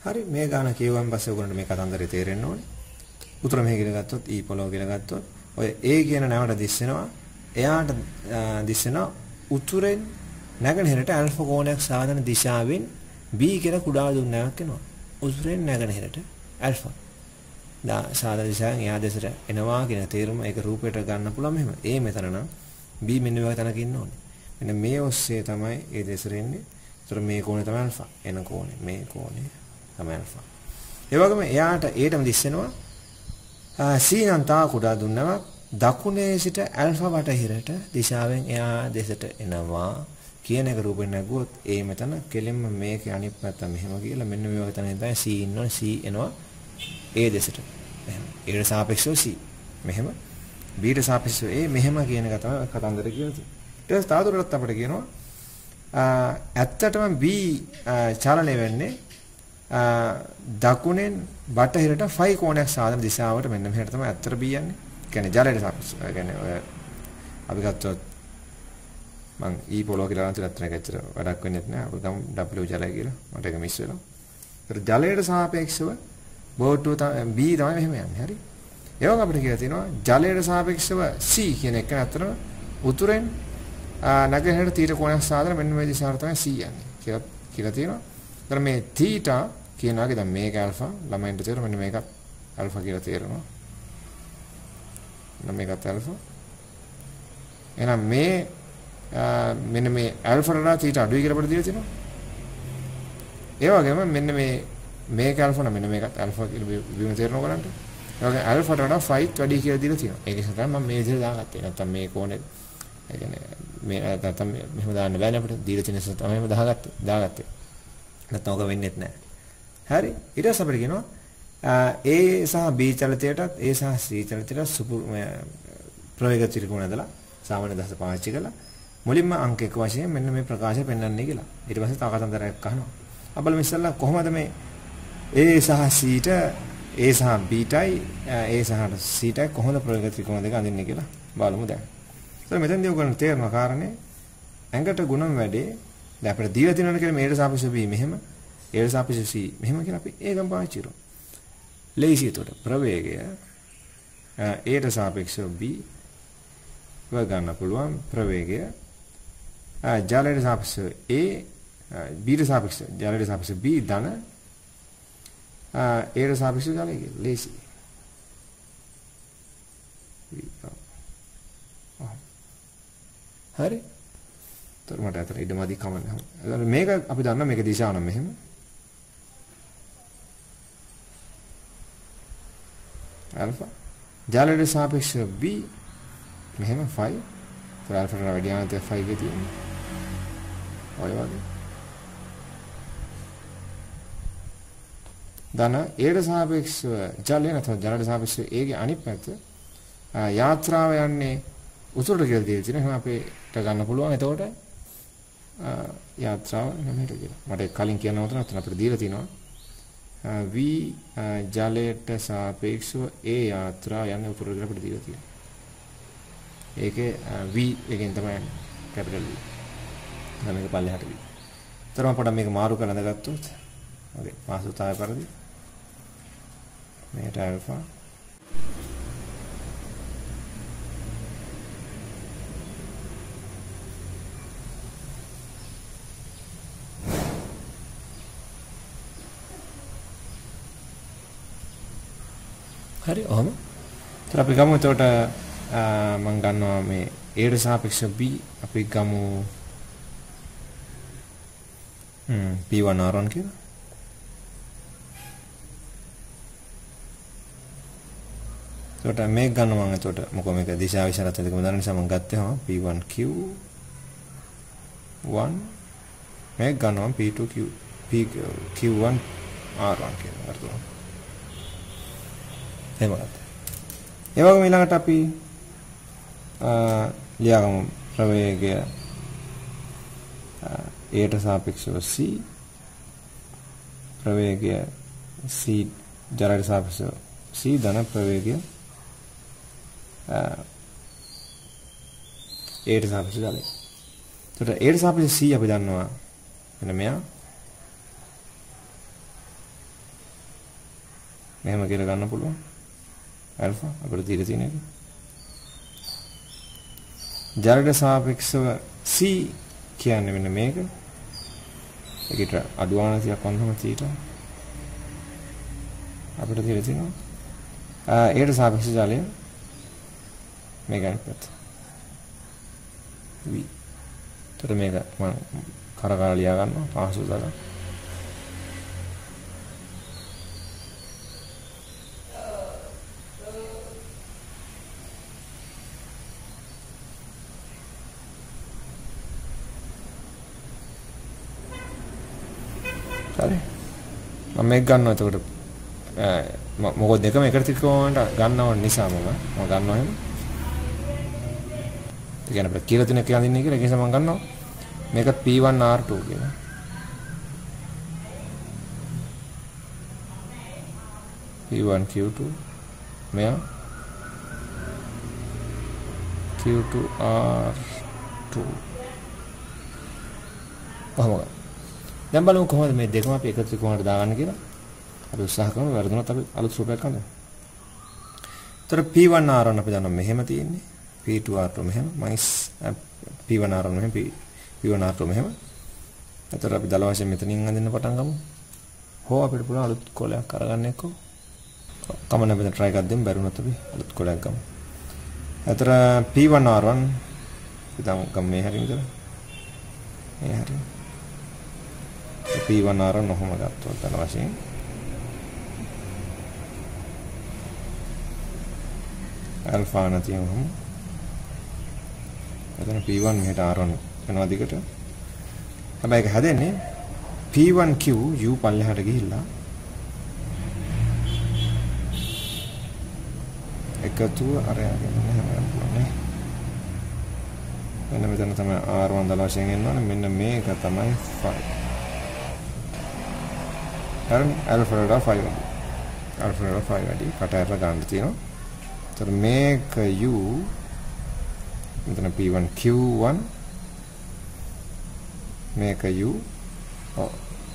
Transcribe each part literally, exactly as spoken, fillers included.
හරි මේ ගාන කියුවන් පස්සේ ඔයගොල්ලන්ට මේ කතන්දරේ තේරෙන්න ඕනේ. උතර මෙහෙ කියලා ගත්තොත් E පොළොව කියලා ගත්තොත් ඔය A කියන නැවට දිස් වෙනවා. එයාට දිස් වෙනවා උතුරෙන් නැගෙනහිරට ඇල්ෆා කෝණයක් සාධන දිශාවෙන් B කියලා කුඩා දුම් නැවක් එනවා. උතුරෙන් නැගෙනහිරට ඇල්ෆා. දා සාධන දිශාවෙන් එහා දෙසට එනවා කියන තේරුම ඒක රූපයට ගන්න පුළුවන් මෙහෙම. A මෙතන නම් B මෙන්න මේ වගේ තැනක ඉන්න ඕනේ. මෙන්න මේ ඔස්සේ තමයි ඒ දෙසට එන්නේ. ඒතර මේ කෝණය තමයි ඇල්ෆා. එන කෝණය මේ කෝණය තමයි ඇල්ෆා. ඒ වගේම එයාට Aටම දිස් වෙනවා C නම් තා කුඩා දුම් නැවක් දකුණේ සිට ඇල්ෆා බටහිරට දිශාවෙන් එහා දෙසට එනවා. කියන එක රූපෙන් නැගුවොත් A මෙතන කෙලින්ම මේකේ අනිත් පැත්ත මෙහෙම කියලා මෙන්න මේ වගේ තැනින් තමයි C ඉන්නෝනේ C එනවා A දෙසට. එහෙම. Aට සාපේක්ෂව C. මෙහෙම. Bට සාපේක්ෂව A මෙහෙම කියන එක තමයි කතන්දර කියන්නේ. ඊට පස්සේ තාදුරටත් අපිට කියනවා ඇත්තටම B චලනය වෙන්නේ දකුණෙන් බටහිරට ෆයි කෝණයක් සාධන දිශාවට මෙන්න මෙහෙට තමයි ඇත්තට B යන්නේ. කියන්නේ ජලයට සාපේක්ෂව. ඒ කියන්නේ ඔය අපි ගත්තොත් මං E පොළොව කියලා නම් තුනත් එක ඇත්තට වැඩක් වෙන්නේ නැහැ. අපි ගමු W ජලය කියලා. මට ඒක මිස් වෙනවා. ඒතර ජලයට සාපේක්ෂව බෝට්ටුව B තමයි මෙහෙම යන්නේ. හරි. ඒ වගේ අපිට කියලා තියෙනවා ජලයට සාපේක්ෂව C කියන එක ඇත්තටම උතුරෙන් නැගෙනහිරට තීට කෝණයක් සාදලා මෙන්න මේ දිශාවට තමයි C යන්නේ. කියලා කියලා තියෙනවා. ඒතර මේ θ කියනවාගේ දැන් මේක ඇල්ෆා ළමයින්ට තේරෙනවා මෙන්න මේකත් ඇල්ෆා කියලා තේරෙනවා. මෙන්න මේකත් ඇල්ෆා. එහෙනම් මේ මෙන්න මේ ඇල්ෆා වල තීට අඩුයි කියලා අපිට දීලා තියෙනවා. ඒ වගේම මෙන්න මේ මේක ඇල්ෆා නම් මෙන්න මේකත් ඇල්ෆා කියලා බිම තේරෙනවා බලන්න. ඒ වගේ ඇල්ෆාට වඩා ෆයිත් වැඩි කියලා දීලා තියෙනවා. ඒක නිසා තමයි මම මේ විදිහට දාගත්තේ. නැත්තම් මේ කෝණය ඒ කියන්නේ මේ නැත්තම් මෙහෙම දාන්න බෑනේ අපිට. දීලා තියෙන නිසා තමයි මම දාගත්තේ. දාගත්තේ. නැත්තම් ඔක වෙන්නේත් නැහැ. හරි. ඊට පස්සේ අපිට කියනවා A සහ B චලිතයටත් A සහ C චලිතයට සුපු ප්‍රවේග ත්‍රිකෝණ ඇදලා සාමාන්‍ය දහස පාවිච්චි කළා. මුලින්ම අංක එක වශයෙන් මෙන්න මේ ප්‍රකාශය පෙන්වන්නේ කියලා. ඊට පස්සේ තව කතන්දරයක් අහනවා. අපල ඉස්සෙල්ලා කොහොමද මේ A සහ C ට A සහ B ටයි A සහ C ටයි කොහොමද ප්‍රවේග ත්‍රිකෝණ දෙක අඳින්නේ කියලා බලමු දැන්. ඒතර මෙතෙන්දී ඔයගොල්ලන්ට තේරෙනවා කාරණේ ඇඟට ගුණම් වැඩේ. දැන් අපිට දීලා තියෙනවා කියලා මේට සාපේක්ෂව B මෙහෙම, Aට සාපේක්ෂව C මෙහෙම කියලා අපි ඒකම පාවිච්චි කරමු. ලේසි උඩ ප්‍රවේගය Aට සාපේක්ෂව B ව ගන්න පුළුවන් ප්‍රවේගය ජලයට සාපේක්ෂව A Bට සාපේක්ෂව ජලයට සාපේක්ෂව B ධන Aට සාපේක්ෂව ජලය කියලා ලේසි. හරි. තොර මට අතන ඉඩමදි කමන්නේ. එතකොට මේක අපි දන්නා මේක දිශාව නම් මෙහෙම. alpha ජලයට සාපේක්ෂව B මෙහෙම ෆයි. ඒතර alpha ට වැඩි යනත ෆයි එකේ තියෙන්නේ. ඔය වගේ. ධන Aට සාපේක්ෂව ජලය නැත්නම් ජලයට සාපේක්ෂව A ගේ අනිත් පැත්ත යාත්‍රාව යන්නේ උතුරට කියලා දෙලා තියෙනවා. එහෙනම් අපිට ගන්න පුළුවන්. එතකොට යාත්‍රාව මෙහෙට කියලා. මට කලින් කියන්න උතන නැත්නම් අපිට දීලා තිනවා V ජලයට සාපේක්ෂව A යාත්‍රාව යන්නේ උතුරට කියලා අපිට දීලා තියෙනවා. ඒකේ V එකෙන් තමයි කැපිටල් V. දැන් මේක පල්ලෙහාට V. ඊතර මම පොඩ්ඩක් මේක මාරු කරලා දාගත්තොත්. ඔකේ පාසුතාවය පරිදි. මේකට ඇල්ෆා හරි ඔහම. ඒතර අපි ගමු එතකොට මම ගන්නවා මේ Aට සාපේක්ෂව B අපි ගමු හ්ම් P one R one කියලා. එතකොට මේක ගන්නවා මම එතකොට මොකද මේක දිශා විශාලත්වය දෙකම දන්න නිසා මම ගත්තේ හා P one Q one මේක ගන්නවා P two Q P Q one R one කියලා අර්ථය. එහෙම ගත්තා. ඒ වගේම ඊළඟට අපි ලියාගමු ප්‍රවේගය Aට සාපේක්ෂව C ප්‍රවේගය C ජලයට සාපේක්ෂව C ධන ප්‍රවේගය Aට සාපේක්ෂව ජලය. එතකොට Aට සාපේක්ෂව C අපි දන්නවා මෙන්න මෙයා මෙහෙම කියලා ගන්න පුළුවන්. alpha අපිට දීලා තියෙන එක. ජලයට සාපේක්ෂව c කියන්නේ මෙන්න මේක. ඒකට අඩුවාන තියක් වන්දම theta. අපිට දීලා තියෙනවා. ආ ඒකට සාපේක්ෂ ජලය මේක අනිත් v. තර මේක මම කරකාලා ලියා ගන්නවා පාසු දාලා. හරි. මම මේක ගන්නවා එතකොට මොකද දෙකම එකට තිකෝන්ට ගන්නව නිසා මම මම ගන්නවා එහෙම. ඒ කියන්නේ අපිට කියලා තියෙන කියලා දින්නේ කියලා ඒ නිසා මම ගන්නවා. මේක P one R two කියලා. P one Q two මෙයා Q two R two. කොහොමද? දැන් බලමු කොහොමද මේ දෙකම අපි එකතු කොහොමද දාගන්න කියලා. අපි උත්සාහ කරමු. වර්ධනොත් අපි අලුත් රූපයක් ගන්න. ඒතර P one R one අපි දන්නවා මෙහෙම තියෙන්නේ. P two R two මෙහෙම. minus P one R one මෙහෙම P one R two මෙහෙම. ඒතර අපි දල වශයෙන් මෙතනින් අඳින්න පටන් ගමු. හෝ අපිට පුළුවන් අලුත් කොලයක් අරගන්න එක්ක. කමන්න අපි try එකක් දෙමු. බැරිුණොත් අපි අලුත් කොලයක් ගමු. ඒතර P one R one ඉතින් ගම මේ හැරින් කරා. මේ හැරින්. P one R one ඔහොම ගත්තොත් දල වශයෙන් alpha නැතිවම එතන P one මෙහෙට R one වෙනවා දිගට. හැබැයි ඒක හැදෙන්නේ P one Q U පල්ලෙහාට ගිහිල්ලා එකතු අරයාගෙන හැමෝම පුළුවන්. මෙන්න මෙතන තමයි R one දල වශයෙන් එනවනේ. මෙන්න මේක තමයි five. හරි alpha වල five වැඩි. alpha වල five වැඩි. කට ඇරලා ගන්න තියෙනවා. तर මේක U මෙතන P one Q one මේක U ඔව්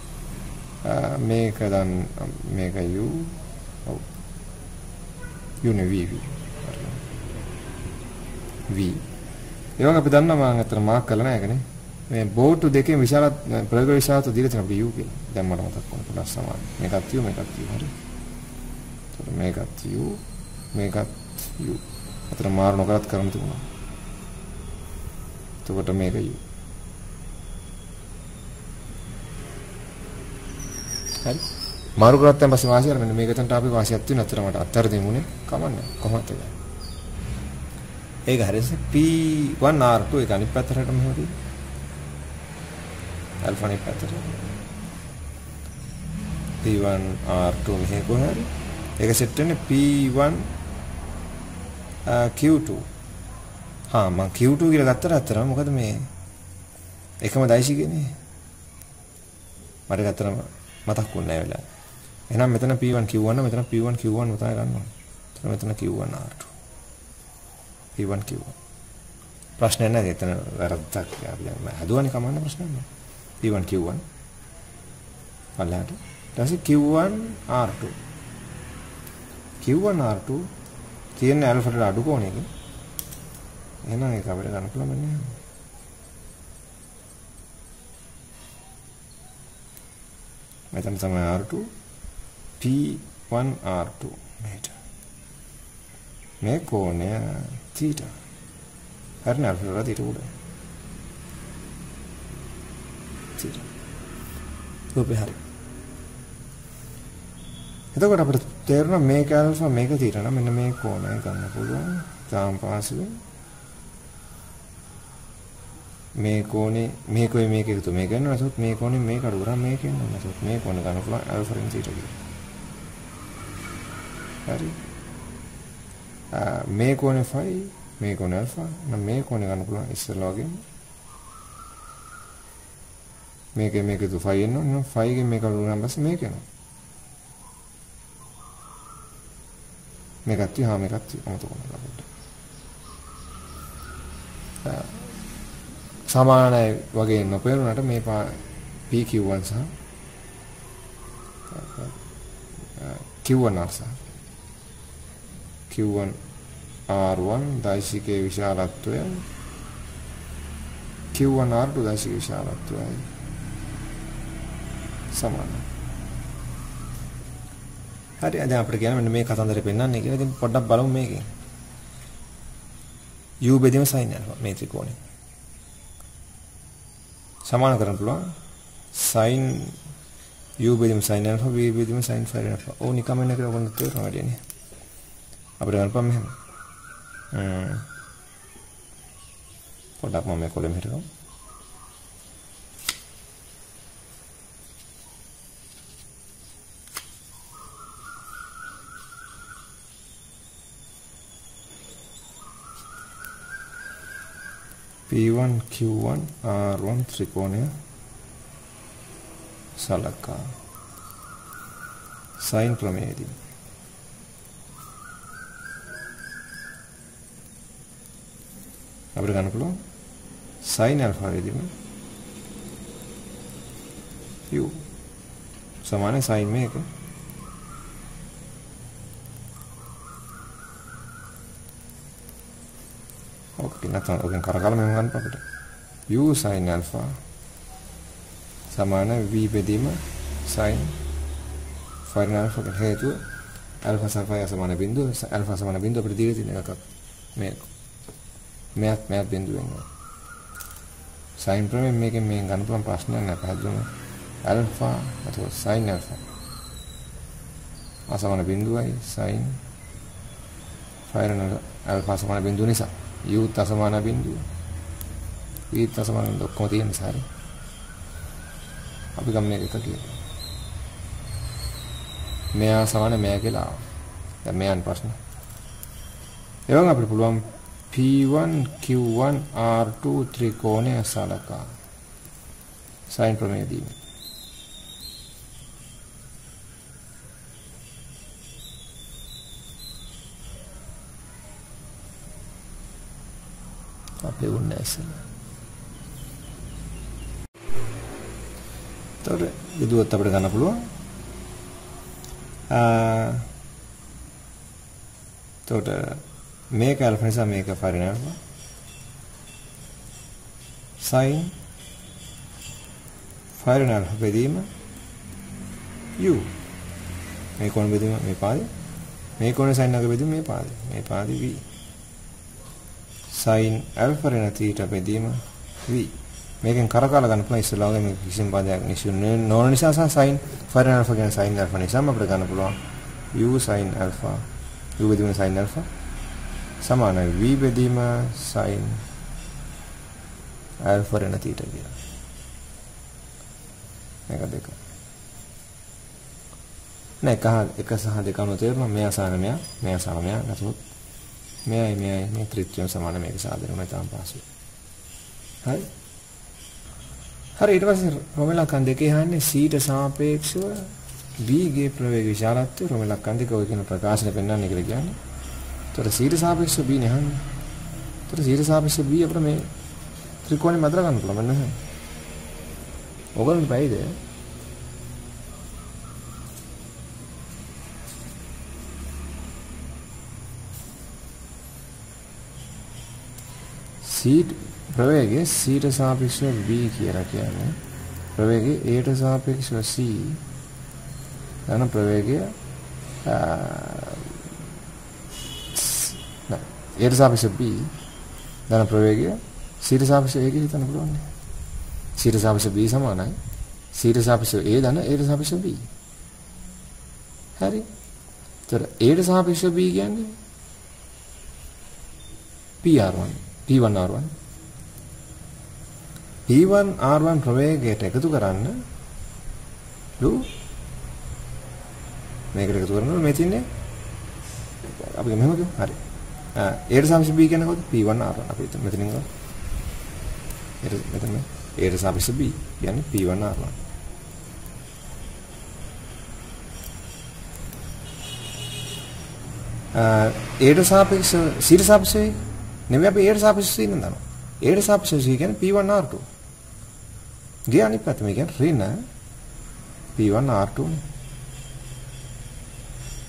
මේක දැන් මේක U ඔව් U නේ V V V ඒක අපි දන්නවා මම අතන මාක් කරලා නැහැ ඒකනේ මේ බෝට් දෙකේ විශාල ප්‍රයෝග විශාලත්ව දීලා තියෙනවා අපිට U කියලා දැන් මට මතක් වුණා ප්ලස් සමාන මේකත් U මේකත් U හරි तर මේකත් U මේකත් U අතර මාරු නොකරත් කරන්න තිබුණා. එතකොට මේක U. හරි. මාරු කරත් දැන් පස්සේ වාසිය අර මෙන්න මේක තන්ට අපි වාසියක් තියෙන අතර මට අත්තර දෙමුනේ කමන්නේ කොහොමද ඒක? ඒක හරියට P one R two එක අනිත් පැත්තට මෙහෙම තියෙන්නේ. alpha අනිත් පැත්තට. P one R two මෙහෙ කොහරි. ඒක සෙට් වෙන්නේ P one Q two. හා මම Q two කියලා ගත්තට අතර මොකද මේ එකම දෛශිකනේ. මට ගත්තම මතක් වුණේ නැහැ වෙලාව. එහෙනම් මෙතන P one Q one මෙතන P one Q one උතන ගන්නවා. එතන මෙතන Q one R two. P one Q one. ප්‍රශ්නේ නැහැ එතන වැරද්දක්. අපි දැන් හදුවනේ කමන්න ප්‍රශ්නයක් නෑ. P one Q one. බලන්න. ඊට පස්සේ Q one R two. Q one R two තියෙන alpha වල අඩු කොහොනේ එක. එහෙනම් ඒක අපිට ගන්න පුළුවන් නෑ. මෙතන තමයි R two P one R two මෙහෙට. මේ කෝණය theta. හරිනේ alpha වල theta උඩ. theta. ඔබේ හරි. එතකොට අපිට තේරෙනවා මේක alpha මේක theta නම් මෙන්න මේ කෝණය ගන්න පුළුවන්. තාම පාසුවෙන් මේ කෝණේ මේකයි මේක එකතු මේ ගන්නවා නැසොත් මේ කෝණේ මේක අඩු කරා මේක එනවා නැසොත් මේ කෝණ ගන්න පුළුවන් alpha ring theta කියලා. හරි. ආ මේ කෝණේ phi මේ කෝණේ alpha නම් මේ කෝණේ ගන්න පුළුවන් ඉස්සෙල්ලා වගේම මේකේ මේක තු phi එනවා නම් phi ගෙන් මේක අඩු කරාම පස්සේ මේක එනවා. මේකත් තියා මේකත් අමතක වුණා අපිට. සමානයි වගේ නොපෙරුණාට මේ P Q one සහ Q one R සහ Q one R one දෛශිකයේ විශාලත්වය Q one R two දෛශිකයේ විශාලත්වයයි සමානයි. හරි දැන් අපිට කියන්න මෙන්න මේ කතන්දරේ පෙන්නන්නේ කියලා. ඉතින් පොඩ්ඩක් බලමු මේකෙන්. U බෙදීම sin alpha මේ ත්‍රිකෝණය. සමාන කරන්න පුළුවන්. sin U බෙදීම sin alpha V බෙදීම sin phi alpha. ඕ නිකම්ම එන්න කියලා ඔයගොල්ලෝ තේරුම් ගන්නනේ. අපිට ගන්නපම් මෙහෙම. හ්ම්. පොඩ්ඩක් මම මේ කොලෙම හිටගමු. P one Q one R one ත්‍රිකෝණය සලකා sin ප්‍රමේයදී අපිට ගන්න පුළුවන් sin alpha වේදීම u සමානයි sin මේක oke නැත්නම් ඔකෙන් කරකලා මෙහෙම ගන්න අපිට u sin alpha සමාන v බෙදීම sin phi alpha කට හේතුව alpha සහ phi සමාන බිඳුව alpha සමාන බිඳුව අපිට දීලා තියෙන එකක් මේ මෙයක් මෙයක් බිඳුව වෙනවා sin ප්‍රමේය මේකෙන් මේ ගන්න පුළුවන් ප්‍රශ්නයක් නෑ පැහැදිලිවම alpha අතෝ sin alpha අසමාන බිඳුවයි sin phi alpha සමාන බිඳුව නිසා u සමාන බිඳුව v සමාන බිඳුව ඔක්කොම තියෙන නිසා හරි අපි ගම් මේක එක කියලා මෙයා සමාන මෙයා කියලා ආවා දැන් මෙයන් ප්‍රශ්න එවන් අපිට පුළුවන් P one Q one R two ත්‍රිකෝණය සලකා sin ප්‍රමේය දීම අපේ උන්නේ ඉස්සෙල්ලා තොර විදුවත් අපිට ගන්න පුළුවන් ආ තොට මේක alpha නිසා මේක phi alpha sin phi alpha බෙදීම u මේ කොන බෙදීම මේ පාදේ මේ කොන sin එක බෙදීම මේ පාදේ මේ පාදේ v sin alpha ඍණ theta බෙදීම v මේකෙන් කරකලා ගන්න පුළුවන් ඉස්සෙල්ලා වගේ මේ කිසිම පදයක් නිශ්චය නොවන නිසා සහ sin phi alpha කියන sin alpha නිසා අපිට ගන්න පුළුවන් u sin alpha u බෙදීම sin alpha සමානයි v බෙදීම sin alpha ඍණ theta කියලා. මේක දෙක. නෑ එක එක සහ දෙක අනුව තේරුණා මෙයා සාන මෙයා මෙයා සාන මෙයා නැතුත් මෙයයි මෙයයි මේ ත්‍රිත්වයම සමාන මේක සාධනය මම තාම පාසු. හරි. හරි ඊට පස්සේ රෝමෙලක්කන් දෙකේ හන්නේ c ට සාපේක්ෂව b ගේ ප්‍රවේග විශාලත්වය රෝමෙලක්කන් දෙක ඔය කියන ප්‍රකාශන පෙන්වන්නේ කියලා කියන්නේ. ඒතර c ට සාපේක්ෂව b නේ හන්නේ. ඒතර c ට සාපේක්ෂව b අපිට මේ ත්‍රිකෝණය මැදලා ගන්න පුළුවන් නේද? ඔයගොල්ලන්ට බැයිද? c ප්‍රවේගය c ට සාපේක්ෂව b කියලා කියන්නේ ප්‍රවේගය a ට සාපේක්ෂව c යන ප්‍රවේගය නෑ a ට සාපේක්ෂව b යන ප්‍රවේගය c ට සාපේක්ෂව a කියලා හිතන්න පුළුවන් නේ c ට සාපේක්ෂව b සමානයි c ට සාපේක්ෂව a දන a ට සාපේක්ෂව b හරි ඒතර a ට සාපේක්ෂව b කියන්නේ p r one P one R one P one R one ප්‍රවේගයට එකතු කරන්න ලු මේකට එකතු කරනකොට මේ තියන්නේ අපි මෙහෙම කියමු හරි ආ A ට සාපේක්ෂව B කියන්නේ කොහොමද P one R one අපි මෙතනින් ගමු ඒක මෙතන A ට සාපේක්ෂව B කියන්නේ P one R one ආ A ට සාපේක්ෂව C ට සාපේක්ෂව නෙමෙයි අපි A ට සාපේක්ෂව ඉන්න දානවා. A ට සාපේක්ෂව කියන්නේ P one R two. ගේ අනිත් පැත්ත මේ කියන්නේ ඍණ P one R two නේ.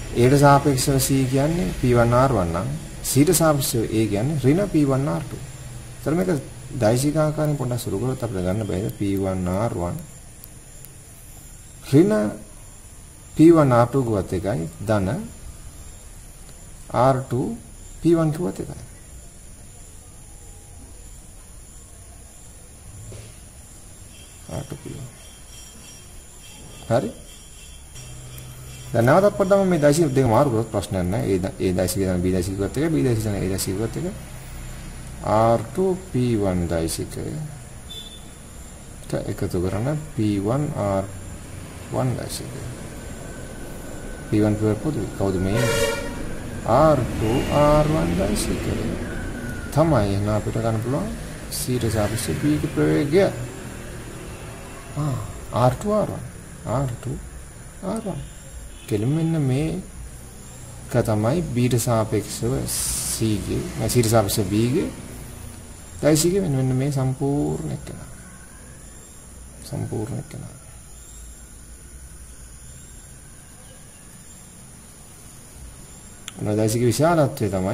A ට සාපේක්ෂව C කියන්නේ P one R one නම් C ට සාපේක්ෂව A කියන්නේ ඍණ P one R two. ඒතර මේක දෛශික ආකාරයෙන් පොඩ්ඩක් සුළු කරලා අපිට ගන්න බෑද P one R one ඍණ P one R two ගුවත් එකයි ධන R two P one ගුවත් එකයි. R two P one. හරි. දැන් නැවතත් පොඩ්ඩක් මේ දෛශික දෙක මාරු කරොත් ප්‍රශ්නයක් නැහැ. A A දෛශික දන B දෛශික ගුවත් එක B දෛශික දන A දෛශික ගුවත් එක R two P one දෛශිකය එකතු කරන P one R one දෛශිකය. P one පොදු කවුද මේ R two R one දෛශිකය තමයි එහෙනම් අපිට ගන්න පුළුවන් C ට සාපේක්ෂව B ගේ ප්‍රවේගය. ආ R two R one R two R one කෙලින් මෙන්න මේ ක තමයි B ට සාපේක්ෂව C ගේ C ට සාපේක්ෂව B ගේ දෛශිකය මෙන්න මෙන්න මේ සම්පූර්ණ එක. සම්පූර්ණ එක. මොන දෛශික විශාලත්වය තමයි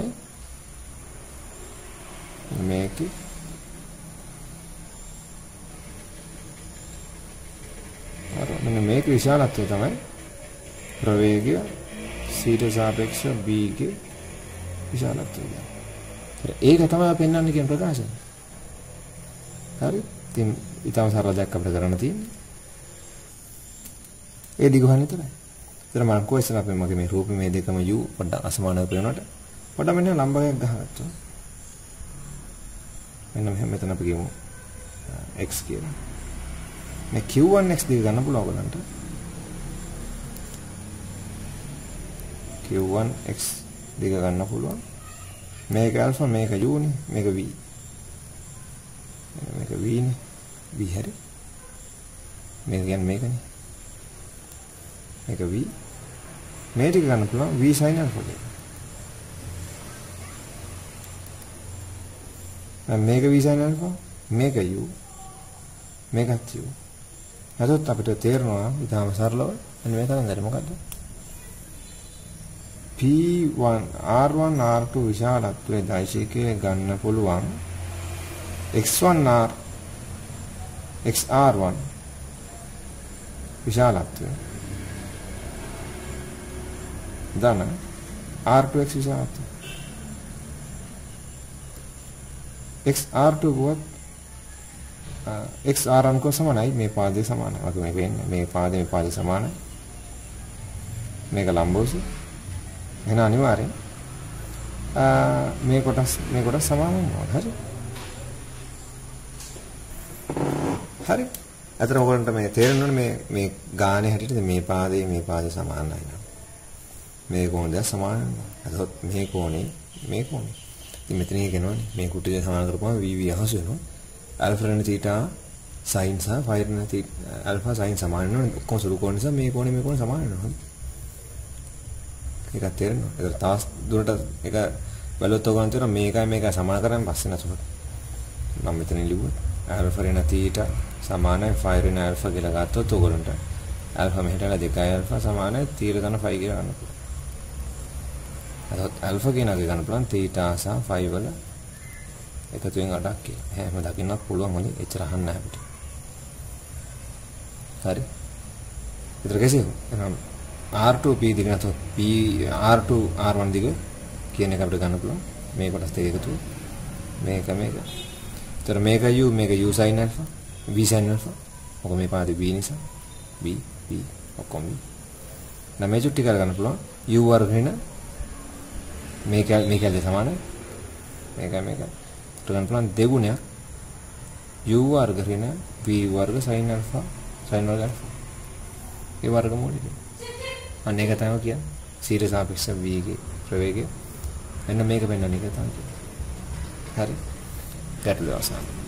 මේකේ අර මෙන්න මේකේ විශාලත්වය තමයි ප්‍රවේගය C ට සාපේක්ෂව B ගේ විශාලත්වය. ඒක තමයි අපි පෙන්වන්නේ කියන ප්‍රකාශය. හරි? ඉතින් ඊටම සරල දෙයක් අපිට කරන්න තියෙන්නේ. ඒ දිගහන විතරයි. ඒතර මම කොයිසන අපි මගේ මේ රූපේ මේ දෙකම U පොඩ්ඩක් අසමානව පේනකොට පොඩ්ඩක් මෙන්න ලම්බකයක් ගහගත්තා. මෙන්න මෙහෙම මෙතන අපි ගියමු x කියලා. මේ Q one x දිග ගන්න පුළුවන් ඔයගලන්ට. Q one x දිග ගන්න පුළුවන්. මේක alpha මේක u නේ මේක v. මේක v නේ v හරි. මේක කියන්නේ මේකනේ. මේක v. මේ ටික ගන්න පුළුවන් v sin alpha කියලා. දැන් මේක v sin alpha මේක u මේකත් u. එතකොට අපිට තේරෙනවා ඊටාම සරලව මෙන්න මේ තරම් මොකද්ද? P one R one R two විශාලත්වයේ දෛශිකයේ ගන්න පුළුවන් x one R x R one විශාලත්වය ධන R two x විශාලත්වය x R two ගුවත් x R one කෝ සමානයි මේ පාදේ සමානයි. වගේ මේ වෙන්නේ මේ පාදේ මේ පාදේ සමානයි. මේක ලම්බෝසි. එහෙනම් අනිවාර්යෙන් මේ කොටස් මේ කොටස් සමාන වෙනවා. හරි. හරි. අතන ඔයගොල්ලන්ට මේ තේරෙන්න ඕනේ මේ මේ ගානේ හැටියට මේ පාදේ මේ පාදේ සමානයි නේද? මේ කෝණය දැන් සමාන වෙනවා. අදොත් මේ කෝණේ මේ කෝණේ. ඉතින් මෙතන කියනවනේ මේ කුටිය සමාන කරපුවම V V අහස වෙනවා. alpha ren theta sin සහ phi ren theta alpha sin සමාන වෙනවා. ඔක්කොම සුළු කෝණ නිසා මේ කෝණේ මේ කෝණේ සමාන වෙනවා. ඒක තේරෙනවා. ඒක තාස් දුරට ඒක බැලුවොත් ඔයගොල්ලන් තේරෙනවා මේකයි මේකයි සමාන කරන් පස්සේ නසුවට. මම මෙතන ලිව්වා alpha ren theta සමානයි phi ren alpha කියලා ගත්තොත් ඔයගොල්ලන්ට alpha මෙහෙටලා දෙකයි alpha සමානයි theta ධන phi කියලා ගන්න පුළුවන්. අදත් alpha කියන එක ගන්න පුළුවන් theta සහ phi වල එකතුවෙන් අඩක් කියලා. එහෙම දකින්නත් පුළුවන් මොලේ එච්චර අහන්න නැහැ අපිට. හරි. විතර කෙසේ එහෙනම් R two P දිග නැතොත් P R two R one දිග කියන එක අපිට ගන්න පුළුවන්. මේ කොටස් දෙක එකතු මේක මේක. ඒතර මේක u මේක u sin alpha v sin alpha. ඔක මේ පාදේ v නිසා v v ඔක්කොම v. දැන් මේ චුට්ටි කරලා ගන්න පුළුවන් u වර්ග වෙන මේක මේකද සමානයි. මේක මේක. ඒකට ගන්න පුළුවන් දෙගුණයක් u වර්ග වෙන v වර්ග sin alpha sin වර්ග alpha. ඒ වර්ගමූලෙ. අන්න ඒක තමයි කියන්නේ C ට සාපේක්ෂව V ගේ ප්‍රවේගය. එන්න මේක වෙන්න එක තමයි. හරි. ගැටලුව අවසන්.